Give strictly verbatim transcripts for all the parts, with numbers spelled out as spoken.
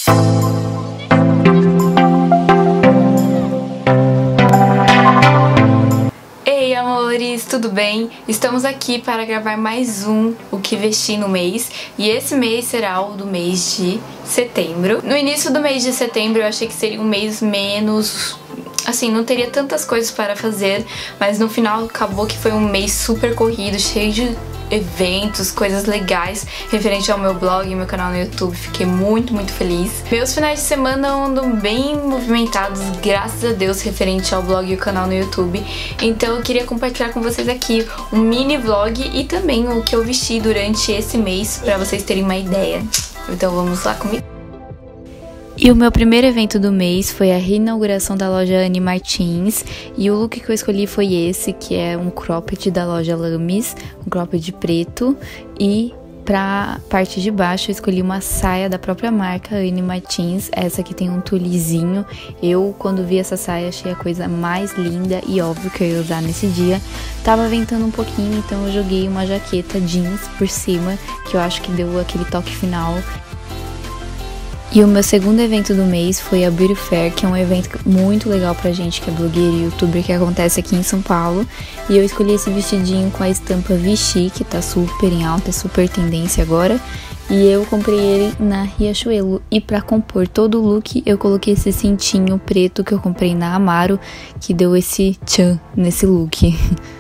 Ei, amores, tudo bem? Estamos aqui para gravar mais um O Que Vestir no Mês, e esse mês será o do mês de setembro. No início do mês de setembro eu achei que seria um mês menos... assim, não teria tantas coisas para fazer, mas no final acabou que foi um mês super corrido, cheio de eventos, coisas legais referente ao meu blog e meu canal no YouTube. Fiquei muito, muito feliz. Meus finais de semana andam bem movimentados, graças a Deus, referente ao blog e o canal no YouTube. Então eu queria compartilhar com vocês aqui um mini vlog e também o que eu vesti durante esse mês, para vocês terem uma ideia. Então vamos lá comigo. E o meu primeiro evento do mês foi a reinauguração da loja Anne Martins, e o look que eu escolhi foi esse, que é um cropped da loja Lames, um cropped preto, e pra parte de baixo eu escolhi uma saia da própria marca Anne Martins, essa aqui tem um tulizinho. Eu, quando vi essa saia, achei a coisa mais linda e óbvio que eu ia usar nesse dia. Tava ventando um pouquinho, então eu joguei uma jaqueta jeans por cima, que eu acho que deu aquele toque final. E o meu segundo evento do mês foi a Beauty Fair, que é um evento muito legal pra gente que é blogueira e youtuber, que acontece aqui em São Paulo. E eu escolhi esse vestidinho com a estampa Vichy, que tá super em alta, super tendência agora. E eu comprei ele na Riachuelo. E pra compor todo o look, eu coloquei esse cintinho preto que eu comprei na Amaro, que deu esse tchan nesse look.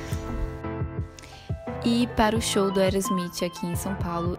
E para o show do Aerosmith aqui em São Paulo...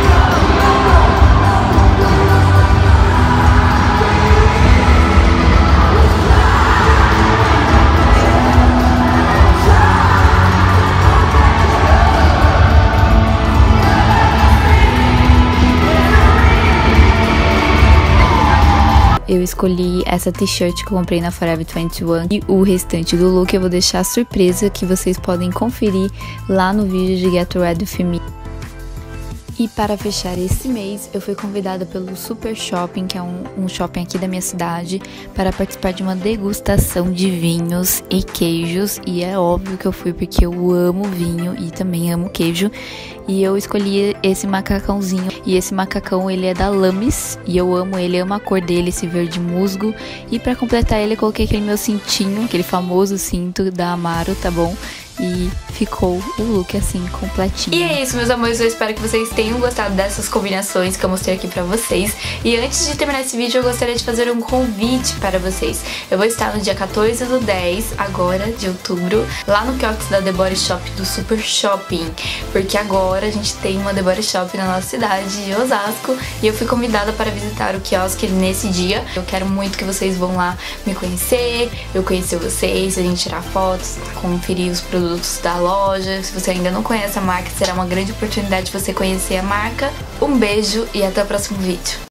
eu escolhi essa t-shirt que eu comprei na Forever vinte e um, e o restante do look eu vou deixar surpresa, que vocês podem conferir lá no vídeo de Get Ready With Me. E para fechar esse mês, eu fui convidada pelo Super Shopping, que é um, um shopping aqui da minha cidade, para participar de uma degustação de vinhos e queijos. E é óbvio que eu fui porque eu amo vinho e também amo queijo. E eu escolhi esse macacãozinho. E esse macacão, ele é da Lames. E eu amo ele, amo a cor dele, esse verde musgo. E para completar ele, eu coloquei aquele meu cintinho, aquele famoso cinto da Amaro, tá bom? E ficou o look assim, completinho. E é isso, meus amores, eu espero que vocês tenham gostado dessas combinações que eu mostrei aqui pra vocês. E antes de terminar esse vídeo, eu gostaria de fazer um convite para vocês. Eu vou estar no dia quatorze do dez, agora, de outubro, lá no quiosque da The Body Shop do Super Shopping. Porque agora a gente tem uma The Body Shop na nossa cidade, de Osasco, e eu fui convidada para visitar o quiosque nesse dia. Eu quero muito que vocês vão lá me conhecer, eu conhecer vocês, a gente tirar fotos, conferir os produtos da loja. Se você ainda não conhece a marca, será uma grande oportunidade de você conhecer a marca. Um beijo e até o próximo vídeo.